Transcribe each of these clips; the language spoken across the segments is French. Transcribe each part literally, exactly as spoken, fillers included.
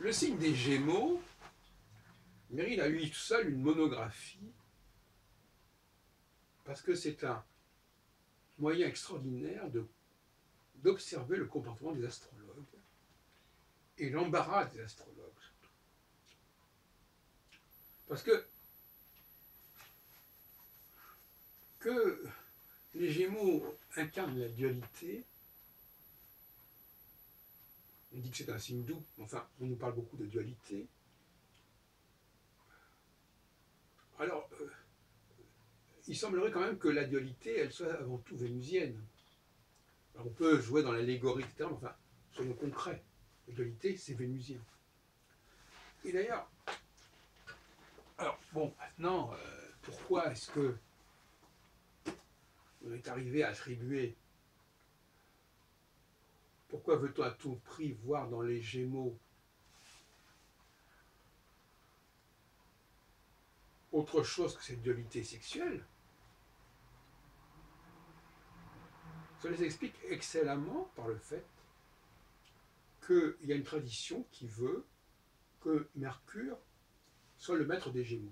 Le signe des Gémeaux, mérite à lui tout seul une monographie, parce que c'est un moyen extraordinaire de, d'observer le comportement des astrologues et l'embarras des astrologues. Parce que que les Gémeaux incarnent la dualité, on dit que c'est un signe doux, enfin, on nous parle beaucoup de dualité. Alors, euh, il semblerait quand même que la dualité, elle soit avant tout vénusienne. Alors, on peut jouer dans l'allégorie, et cetera, mais enfin, soyons concrets. La dualité, c'est vénusien. Et d'ailleurs, alors, bon, maintenant, euh, pourquoi est-ce que on est arrivé à attribuer, pourquoi veut-on à tout prix voir dans les Gémeaux autre chose que cette dualité sexuelle? Ça les explique excellemment par le fait qu'il y a une tradition qui veut que Mercure soit le maître des Gémeaux.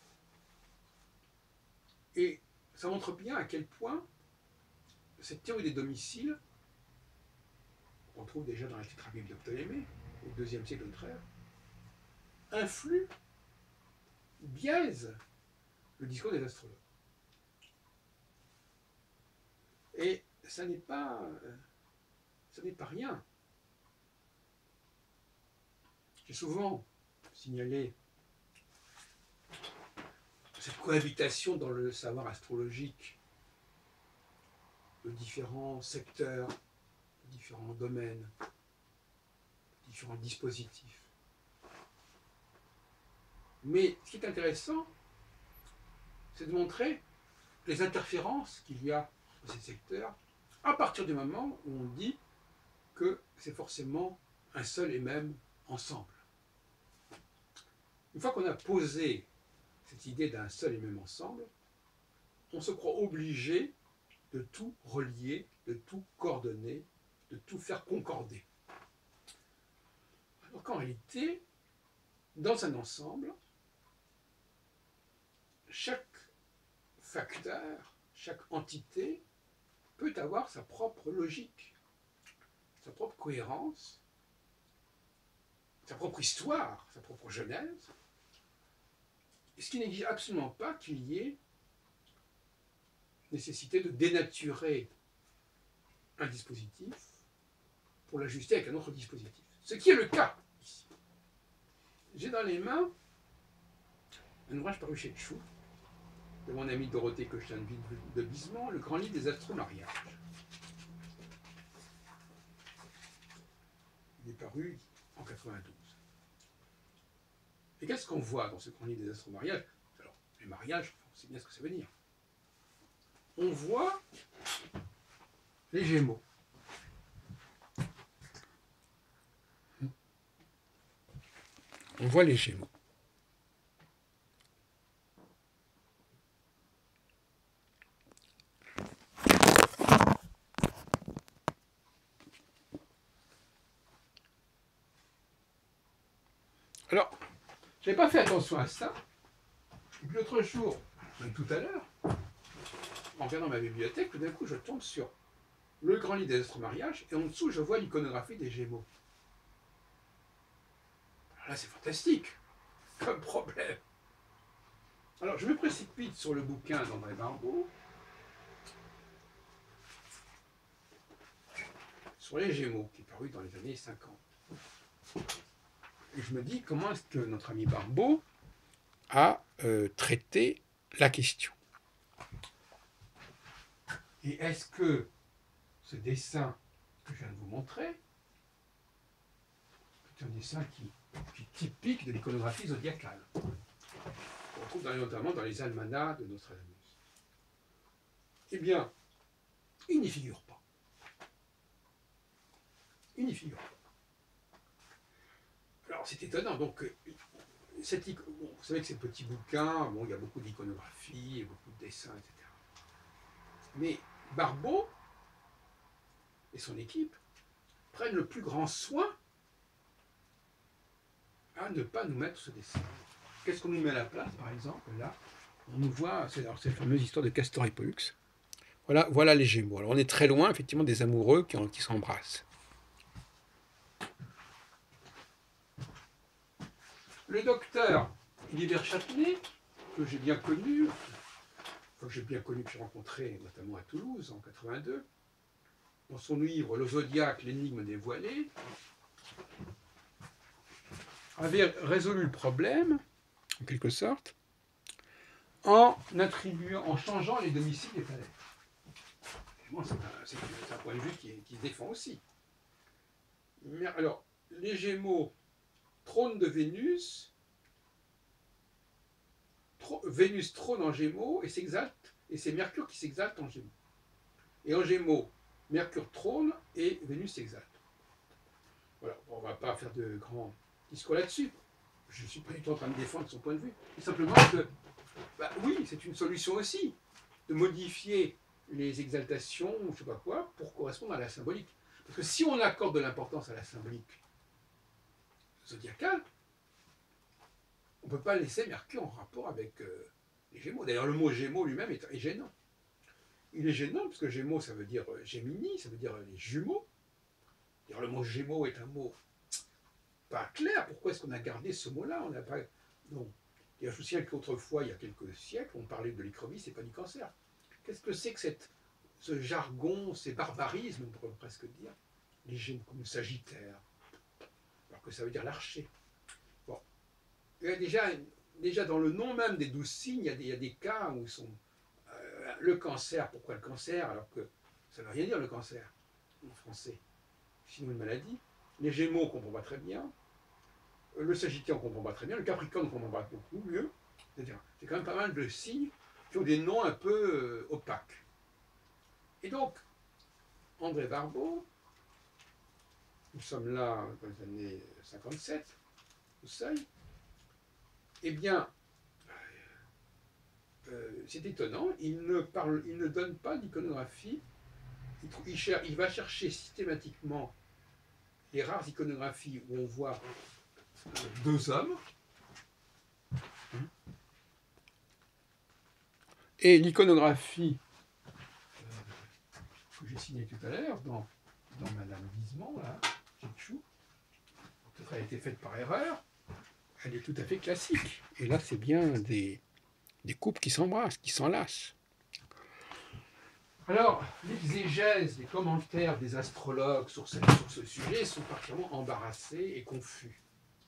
Et ça montre bien à quel point cette théorie des domiciles, qu'on trouve déjà dans la tétrabible de Ptolémée, au deuxième siècle de notre ère, influe, biaise le discours des astrologues. Et ça n'est pas, ça n'est pas rien. J'ai souvent signalé cette cohabitation dans le savoir astrologique de différents secteurs, de différents domaines, de différents dispositifs. Mais ce qui est intéressant, c'est de montrer les interférences qu'il y a dans ces secteurs à partir du moment où on dit que c'est forcément un seul et même ensemble. Une fois qu'on a posé cette idée d'un seul et même ensemble, on se croit obligé de tout relier, de tout coordonner, de tout faire concorder. Alors qu'en réalité, dans un ensemble, chaque facteur, chaque entité peut avoir sa propre logique, sa propre cohérence, sa propre histoire, sa propre genèse, ce qui n'exige absolument pas qu'il y ait nécessité de dénaturer un dispositif pour l'ajuster avec un autre dispositif. Ce qui est le cas ici. J'ai dans les mains un ouvrage paru chez Tchou, de mon amie Dorothée Cochin de Bismont, Le grand livre des astromariages. Il est paru en quatre-vingt-douze. Et qu'est-ce qu'on voit dans ce grand livre des astromariages? Alors, les mariages, on sait bien ce que ça veut dire. On voit les Gémeaux. On voit les Gémeaux. Alors, je n'avais pas fait attention à ça. Et puis l'autre jour, même tout à l'heure, en regardant ma bibliothèque, tout d'un coup, je tombe sur le grand livre des astromariages, et en dessous, je vois l'iconographie des Gémeaux. Alors là, c'est fantastique, comme problème. Alors, je me précipite sur le bouquin d'André Barbeau, sur les Gémeaux, qui est paru dans les années cinquante. Et je me dis, comment est-ce que notre ami Barbeau a euh, traité la question? Et est-ce que ce dessin que je viens de vous montrer, c'est un dessin qui, qui est typique de l'iconographie zodiacale, qu'on retrouve dans, notamment dans les almanachs de Nostradamus? Eh bien, il n'y figure pas. Il n'y figure pas. Alors, c'est étonnant. Donc, cette, bon, vous savez que ces petits bouquins, bon, il y a beaucoup d'iconographie, beaucoup de dessins, et cetera. Mais Barbeau et son équipe prennent le plus grand soin à ne pas nous mettre ce dessin. Qu'est-ce qu'on nous met à la place, par exemple, là? On nous voit, c'est la fameuse histoire de Castor et Pollux. Voilà, voilà les Gémeaux. Alors on est très loin, effectivement, des amoureux qui, qui s'embrassent. Le docteur Guibert Châtenay, que j'ai bien connu, enfin, que j'ai bien connu, que j'ai rencontré notamment à Toulouse en quatre-vingt-deux, dans son livre Le Zodiaque, l'énigme dévoilée, avait résolu le problème, en quelque sorte, en attribuant, en changeant les domiciles des planètes. Bon, c'est un, un point de vue qui, qui se défend aussi. Mais alors, les Gémeaux, trône de Vénus, tro, Vénus trône en Gémeaux et s'exalte, et c'est Mercure qui s'exalte en Gémeaux. Et en Gémeaux, Mercure trône et Vénus s'exalte. Voilà, bon, on ne va pas faire de grands discours là-dessus. Je ne suis pas du tout en train de défendre son point de vue. C'est simplement que, bah, oui, c'est une solution aussi, de modifier les exaltations, ou je ne sais pas quoi, pour correspondre à la symbolique. Parce que si on accorde de l'importance à la symbolique zodiacale, on ne peut pas laisser Mercure en rapport avec euh, les Gémeaux. D'ailleurs, le mot Gémeaux lui-même est, est gênant. Il est gênant parce que Gémeaux, ça veut dire Gémini, ça veut dire les jumeaux. D'ailleurs, le mot Gémeaux est un mot pas clair. Pourquoi est-ce qu'on a gardé ce mot-là? On n'a pas. Non. Et je me souviens qu'autrefois, il y a quelques siècles, on parlait de l'écrevisse et pas du cancer. Qu'est-ce que c'est que cette, ce jargon, ces barbarismes, on pourrait presque dire, les Gémeaux comme le Sagittaire, alors que ça veut dire l'archer. Bon. Il y a déjà, déjà dans le nom même des douze signes, il y a des, il y a des cas où ils sont. Euh, le cancer, pourquoi le cancer? Alors que ça ne veut rien dire le cancer en français. Sinon une maladie. Les Gémeaux, on ne comprend pas très bien. Le Sagittaire, on ne comprend pas très bien. Le Capricorne, on ne comprend pas beaucoup mieux. C'est-à-dire, c'est quand même pas mal de signes qui ont des noms un peu euh, opaques. Et donc, André Barbeau, nous sommes là dans les années cinquante-sept, au seuil, eh bien, euh, c'est étonnant, il ne, parle, il ne donne pas d'iconographie, il, il, cher, il va chercher systématiquement les rares iconographies où on voit deux hommes, et l'iconographie euh, que j'ai signée tout à l'heure dans, dans Madame Vizement, là, Chou, peut-être elle a été faite par erreur, elle est tout à fait classique. Et là, c'est bien des, des couples qui s'embrassent, qui s'enlacent. Alors, l'exégèse, les commentaires des astrologues sur ce, sur ce sujet sont particulièrement embarrassés et confus.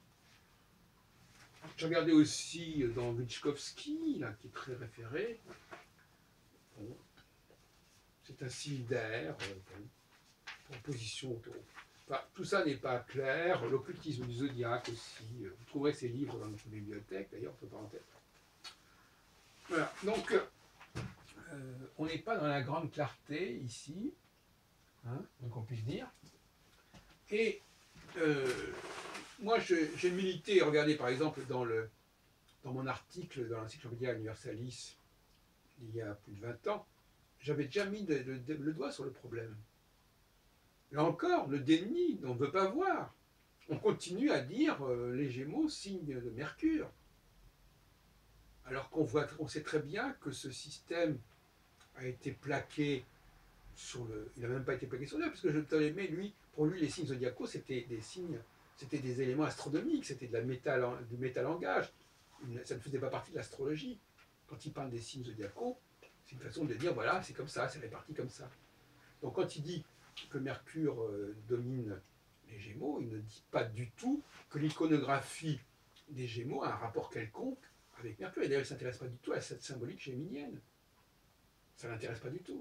J'ai regardé aussi dans Witchkowski, là, qui est très référé. Bon, c'est un signe d'air, euh, bon, proposition autour. Enfin, tout ça n'est pas clair. L'occultisme du zodiaque aussi. Vous trouverez ces livres dans notre bibliothèque, d'ailleurs, entre parenthèses. Voilà, donc, euh, on n'est pas dans la grande clarté ici, hein, donc on puisse dire. Et euh, moi, j'ai milité, regardez par exemple dans, le, dans mon article dans l'Encyclopædia Universalis, il y a plus de vingt ans, j'avais déjà mis de, de, de, le doigt sur le problème. Là encore, le déni, on ne veut pas voir. On continue à dire euh, les Gémeaux, signe de Mercure. Alors qu'on voit, on sait très bien que ce système a été plaqué sur le. Il n'a même pas été plaqué sur le, parce que je Ptolémée, lui, pour lui, les signes zodiacaux, c'était des signes, c'était des éléments astronomiques, c'était de la métal, du métalangage. Ça ne faisait pas partie de l'astrologie. Quand il parle des signes zodiacaux, c'est une façon de dire voilà, c'est comme ça, c'est réparti comme ça. Donc quand il dit que Mercure euh, domine les Gémeaux, il ne dit pas du tout que l'iconographie des Gémeaux a un rapport quelconque avec Mercure. Et d'ailleurs, il ne s'intéresse pas du tout à cette symbolique géminienne. Ça ne l'intéresse pas du tout.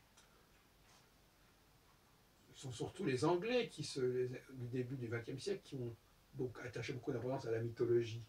Ce sont surtout les Anglais qui, se, les, du début du vingtième siècle, qui ont donc attaché beaucoup d'importance à la mythologie.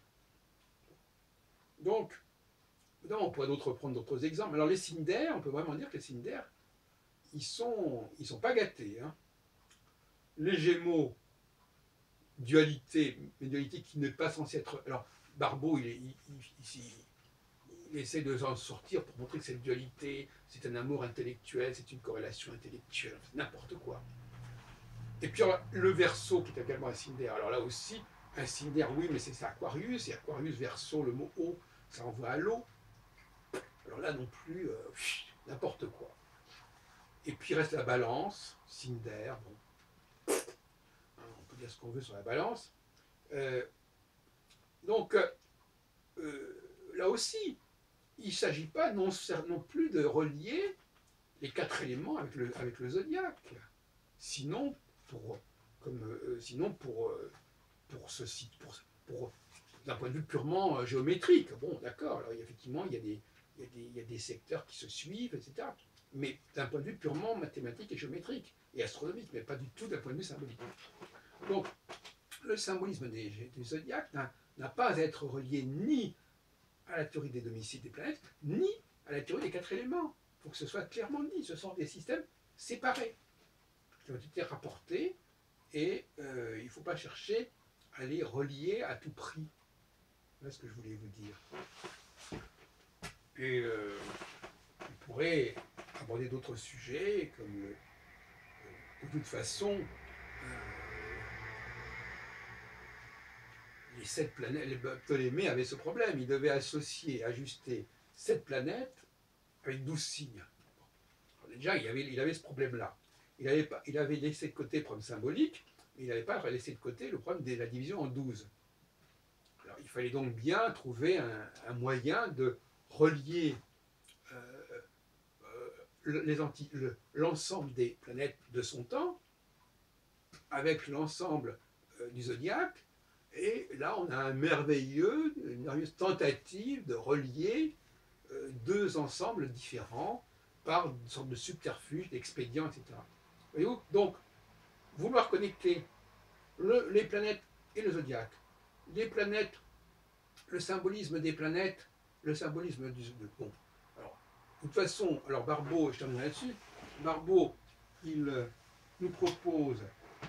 Donc, non, on pourrait d'autres, prendre d'autres exemples. Alors les signes d'air, on peut vraiment dire que les signes d'air, ils ne sont, ils sont pas gâtés. Hein. Les Gémeaux, dualité, mais dualité qui n'est pas censée être... Alors, Barbeau, il, est, il, il, il, il essaie de s'en sortir pour montrer que cette dualité, c'est un amour intellectuel, c'est une corrélation intellectuelle, n'importe quoi. Et puis alors, le Verseau, qui est également un signe d'air, alors là aussi, un cinder, oui, mais c'est Aquarius, et Aquarius verso, le mot eau, ça envoie à l'eau. Alors là non plus, euh, n'importe quoi. Et puis reste la balance, cinder, bon, hein, on peut dire ce qu'on veut sur la balance. Euh, donc, euh, là aussi, il ne s'agit pas non, non plus de relier les quatre éléments avec le, avec le zodiaque. Sinon, pour, comme, euh, sinon pour, euh, pour ceci, pour, pour, d'un point de vue purement euh, géométrique. Bon, d'accord, alors effectivement, il y, a des, il, y a des, il y a des secteurs qui se suivent, et cetera. Mais d'un point de vue purement mathématique et géométrique, et astronomique, mais pas du tout d'un point de vue symbolique. Donc, le symbolisme des, du zodiaque n'a pas à être relié ni à la théorie des domiciles des planètes, ni à la théorie des quatre éléments. Il faut que ce soit clairement dit. Ce sont des systèmes séparés qui ont été rapportés et euh, il ne faut pas chercher à les relier à tout prix. Voilà ce que je voulais vous dire. Et euh, on pourrait aborder d'autres sujets, comme euh, de toute façon, euh, les sept planètes, les Ptolémées avaient ce problème. Ils devaient associer, ajuster sept planètes avec douze signes. Alors déjà, il avait, il avait ce problème-là. Il avait, pas, il avait laissé de côté le problème symbolique, mais il n'avait pas laissé de côté le problème de la division en douze. Alors, il fallait donc bien trouver un, un moyen de relier euh, euh, les anti, le, l'ensemble des planètes de son temps avec l'ensemble euh, du zodiaque. Et là, on a un merveilleux, une merveilleuse tentative de relier euh, deux ensembles différents par une sorte de subterfuge, d'expédient, et cetera. Voyez-vous? Donc, vouloir connecter le, les planètes et le zodiaque, les planètes, le symbolisme des planètes, le symbolisme du... Bon, alors, de toute façon, alors Barbault, je terminerai là-dessus, Barbault, il euh, nous propose...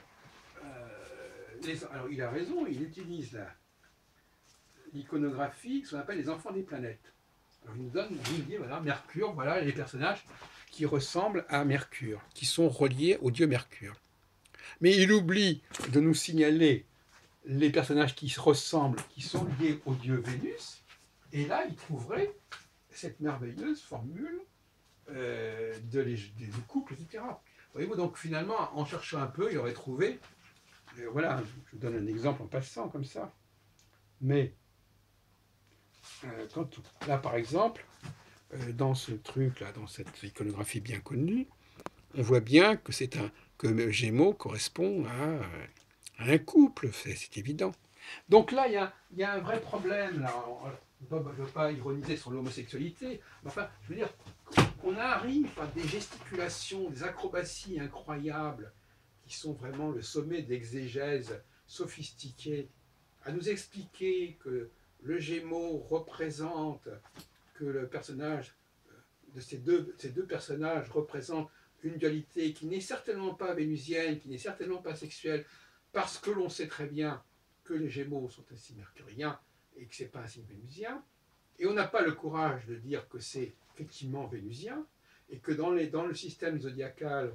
Les, alors il a raison, il utilise l'iconographie, ce qu'on appelle les enfants des planètes. Alors il nous donne, il nous dit, voilà, Mercure, voilà les personnages qui ressemblent à Mercure, qui sont reliés au dieu Mercure. Mais il oublie de nous signaler les personnages qui se ressemblent, qui sont liés au dieu Vénus, et là il trouverait cette merveilleuse formule euh, de, les, de, de couple, et cetera. Voyez-vous, donc finalement, en cherchant un peu, il aurait trouvé... Et voilà, je vous donne un exemple en passant comme ça. Mais euh, quand, là, par exemple, euh, dans ce truc-là, dans cette iconographie bien connue, on voit bien que c'est un que Gémeaux correspond à, à un couple, c'est, c'est évident. Donc là, il y a, y a un vrai problème. Là. Je ne veux pas ironiser sur l'homosexualité, mais enfin, je veux dire, on arrive à des gesticulations, des acrobaties incroyables qui sont vraiment le sommet d'exégèse sophistiquée, à nous expliquer que le Gémeaux représente, que le personnage de ces deux, ces deux personnages représente une dualité qui n'est certainement pas vénusienne, qui n'est certainement pas sexuelle, parce que l'on sait très bien que les Gémeaux sont un signe mercurien et que ce n'est pas un signe vénusien, et on n'a pas le courage de dire que c'est effectivement vénusien, et que dans, les, dans le système zodiacal,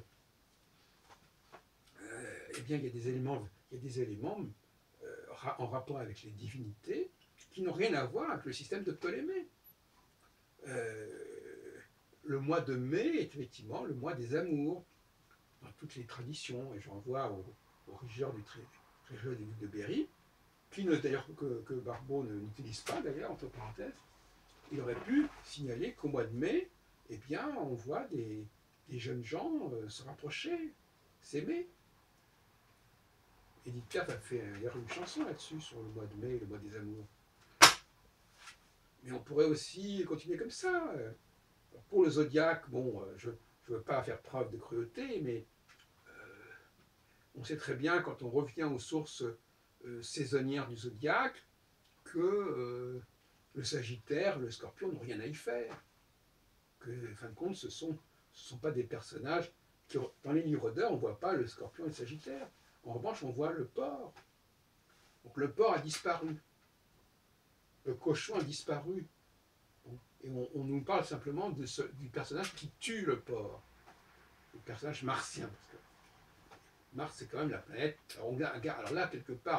eh bien, il y a des éléments, il y a des éléments euh, en rapport avec les divinités qui n'ont rien à voir avec le système de Ptolémée. Euh, le mois de mai est effectivement le mois des amours, dans toutes les traditions, et je renvoie au, au régisseur du régisseur du duc de Berry, qui ne, d'ailleurs que, que Barbault n'utilise pas d'ailleurs, entre parenthèses. Il aurait pu signaler qu'au mois de mai, eh bien, on voit des, des jeunes gens euh, se rapprocher, s'aimer. Edith Piaf a fait une chanson là-dessus, sur le mois de mai, le mois des amours. Mais on pourrait aussi continuer comme ça. Pour le zodiaque, bon, je ne veux pas faire preuve de cruauté, mais euh, on sait très bien, quand on revient aux sources euh, saisonnières du zodiaque, que euh, le Sagittaire, le Scorpion n'ont rien à y faire. Que, en fin de compte, ce ne sont, ce sont pas des personnages qui, dans les livres d'heures, on ne voit pas le Scorpion et le Sagittaire. En revanche, on voit le porc. Donc le porc a disparu. Le cochon a disparu. Et on, on nous parle simplement de ce, du personnage qui tue le porc. Le personnage martien. Parce que Mars, c'est quand même la planète. Alors, on, alors là, quelque part,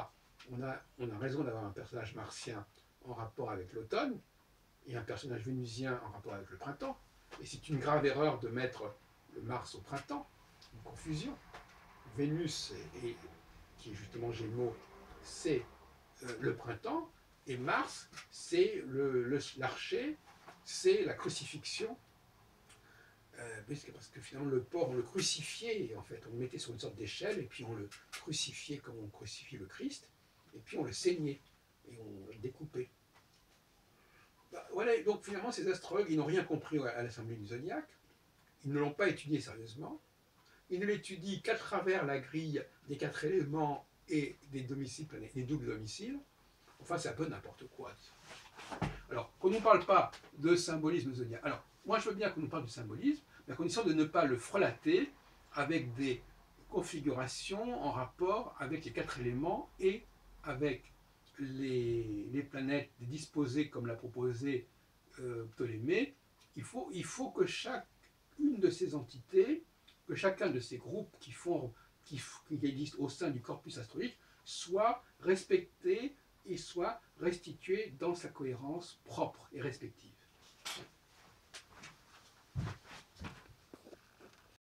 on a, on a raison d'avoir un personnage martien en rapport avec l'automne, et un personnage vénusien en rapport avec le printemps. Et c'est une grave erreur de mettre le Mars au printemps, une confusion. Vénus, est, est, qui est justement Gémeaux, c'est euh, le printemps, et Mars, c'est l'archer, le, le, c'est la crucifixion. Euh, parce que finalement, le porc, on le crucifiait, en fait, on le mettait sur une sorte d'échelle, et puis on le crucifiait comme on crucifie le Christ, et puis on le saignait, et on le découpait. Bah, voilà, donc finalement, ces astrologues, ils n'ont rien compris à l'Assemblée du Zodiaque, ils ne l'ont pas étudié sérieusement, ils ne l'étudient qu'à travers la grille des quatre éléments et des domiciles, des doubles domiciles. Enfin, c'est un peu n'importe quoi. Alors, qu'on ne parle pas de symbolisme zodiaque. Alors, moi, je veux bien qu'on nous parle du symbolisme, mais à condition de ne pas le frelater avec des configurations en rapport avec les quatre éléments et avec les, les planètes disposées comme l'a proposé euh, Ptolémée. Il faut, il faut que chacune de ces entités, que chacun de ces groupes qui, font, qui, qui existent au sein du corpus astrologique soit respecté et soit restitué dans sa cohérence propre et respective.